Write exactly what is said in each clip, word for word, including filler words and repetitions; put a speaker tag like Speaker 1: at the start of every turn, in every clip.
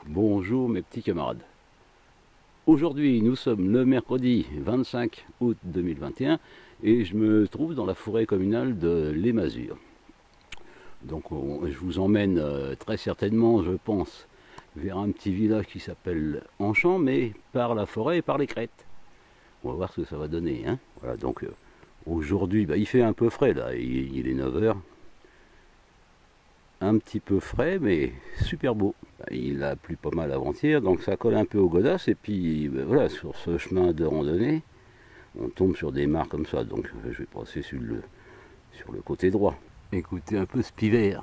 Speaker 1: Bonjour mes petits camarades. Aujourd'hui nous sommes le mercredi vingt-cinq août deux mille vingt et un et je me trouve dans la forêt communale de Les Masures. Donc on, je vous emmène euh, très certainement, je pense, vers un petit village qui s'appelle Enchant, mais par la forêt et par les crêtes. On va voir ce que ça va donner. Hein. Voilà, donc euh, aujourd'hui, bah, il fait un peu frais là, il, il est neuf heures. Un petit peu frais, mais super beau. Il a plu pas mal avant-hier, donc ça colle un peu aux godasses. Et puis ben voilà, sur ce chemin de randonnée, on tombe sur des mares comme ça. Donc je vais passer sur le, sur le côté droit. Écoutez un peu ce pivert.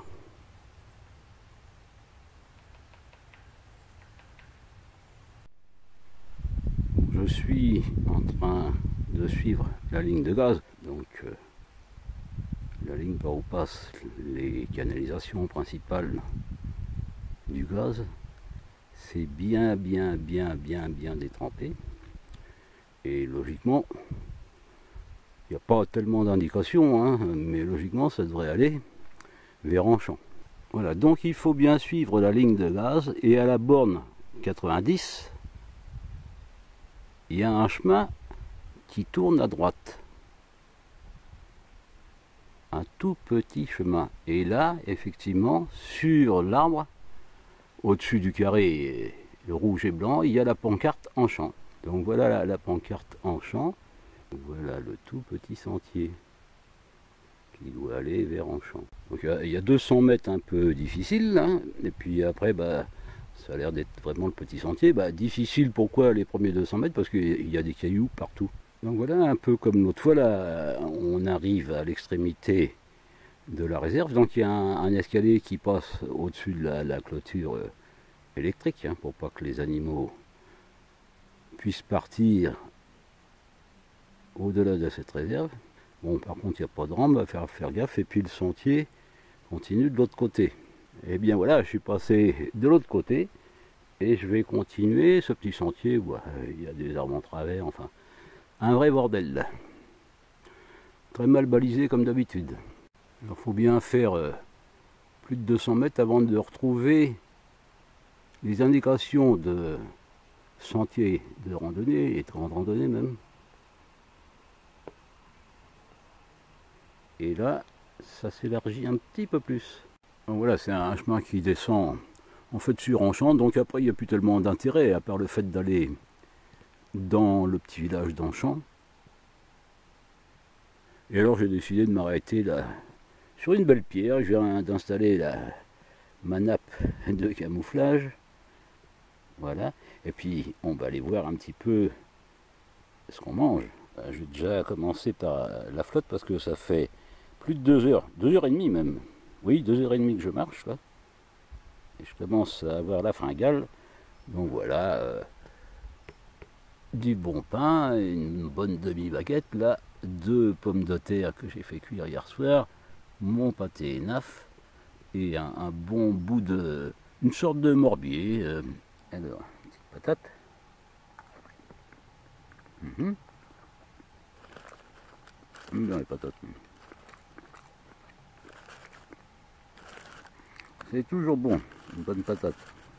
Speaker 1: Je suis en train de suivre la ligne de gaz. Donc euh, la ligne par où passent les canalisations principales du gaz, c'est bien bien bien bien bien détrempé et logiquement il n'y a pas tellement d'indications, hein, mais logiquement ça devrait aller vers Enchant. Voilà, donc il faut bien suivre la ligne de gaz et à la borne quatre-vingt-dix il y a un chemin qui tourne à droite. Un tout petit chemin. Et là, effectivement, sur l'arbre, au-dessus du carré le rouge et blanc, il y a la pancarte Enchant. Donc voilà la, la pancarte Enchant. Voilà le tout petit sentier qui doit aller vers Enchant. Donc il y a deux cents mètres un peu difficiles, hein, et puis après, bah, ça a l'air d'être vraiment le petit sentier. Bah, difficile, pourquoi les premiers deux cents mètres? Parce qu'il y a des cailloux partout. Donc voilà, un peu comme l'autre fois, là, on arrive à l'extrémité de la réserve. Donc il y a un, un escalier qui passe au-dessus de la, la clôture euh, électrique, hein, pour pas que les animaux puissent partir au-delà de cette réserve. Bon, par contre, il n'y a pas de rampe, il va faire, faire gaffe. Et puis le sentier continue de l'autre côté. Et bien voilà, je suis passé de l'autre côté et je vais continuer ce petit sentier où euh, il y a des arbres en travers, enfin... un vrai bordel. Très mal balisé comme d'habitude. Il faut bien faire euh, plus de deux cents mètres avant de retrouver les indications de sentiers de randonnée, et de grande randonnée même. Et là, ça s'élargit un petit peu plus. Donc voilà, c'est un chemin qui descend en fait sur Enchant, donc après il n'y a plus tellement d'intérêt, à part le fait d'aller dans le petit village d'Enchant. Et alors j'ai décidé de m'arrêter là sur une belle pierre. Je viens d'installer la ma nappe de camouflage. Voilà. Et puis on va aller voir un petit peu ce qu'on mange. Je vais déjà commencer par la flotte parce que ça fait plus de deux heures, deux heures et demie même. Oui, deux heures et demie que je marche là. Et je commence à avoir la fringale. Donc voilà. Euh, du bon pain, une bonne demi-baguette, là, deux pommes de terre que j'ai fait cuire hier soir, mon pâté naf et un, un bon bout de... une sorte de morbier. Euh, alors, une petite patate. Mmh. Mmh, bien les patates. C'est toujours bon, une bonne patate.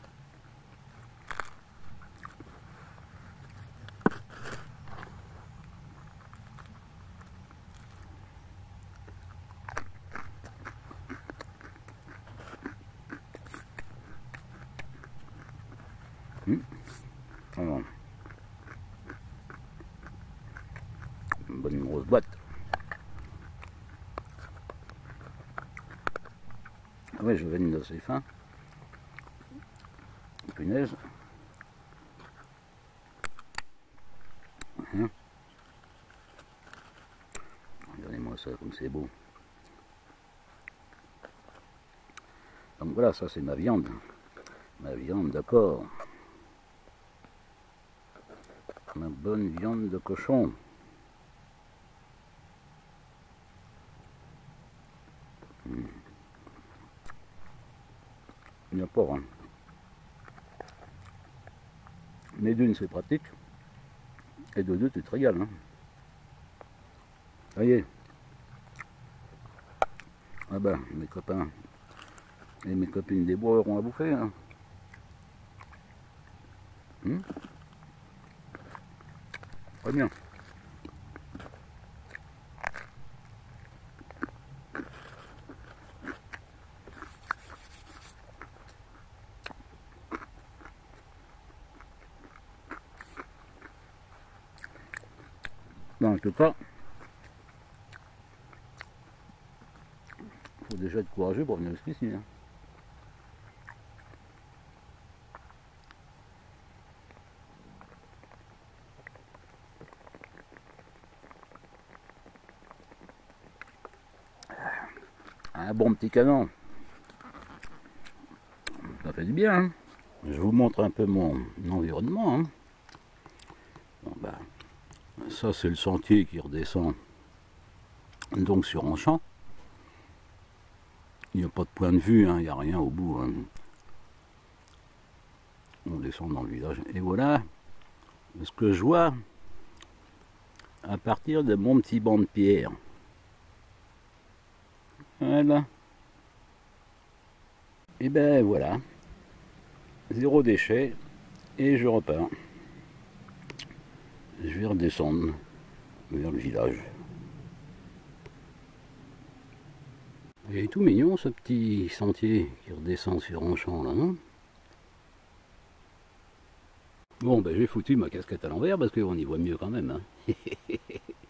Speaker 1: Mmh. Alors, une bonne grosse boîte. Ah ouais, je vais assez faim. Punaise. Mmh. Regardez-moi ça comme c'est beau. Donc voilà, ça c'est ma viande. Ma viande, d'accord. Ma bonne viande de cochon. Mmh. Il n'y a pas, hein. Mais d'une c'est pratique. Et de deux tu te régales. Hein. Ça y est. Ah ben, mes copains et mes copines des bois auront à bouffer. Hein. Hum. Très bien. En tout cas, il faut déjà être courageux pour venir jusqu'ici. Hein. Un bon petit canon, ça fait du bien. Hein. Je vous montre un peu mon environnement. Hein. Bon, bah, ça c'est le sentier qui redescend donc sur un champ. Il n'y a pas de point de vue, hein, il n'y a rien au bout. Hein. On descend dans le village. Et voilà ce que je vois à partir de mon petit banc de pierre. Voilà. Et ben voilà. Zéro déchet. Et je repars. Je vais redescendre vers le village. Il est tout mignon ce petit sentier qui redescend sur un champ là, non? Bon ben j'ai foutu ma casquette à l'envers parce qu'on y voit mieux quand même. Hein.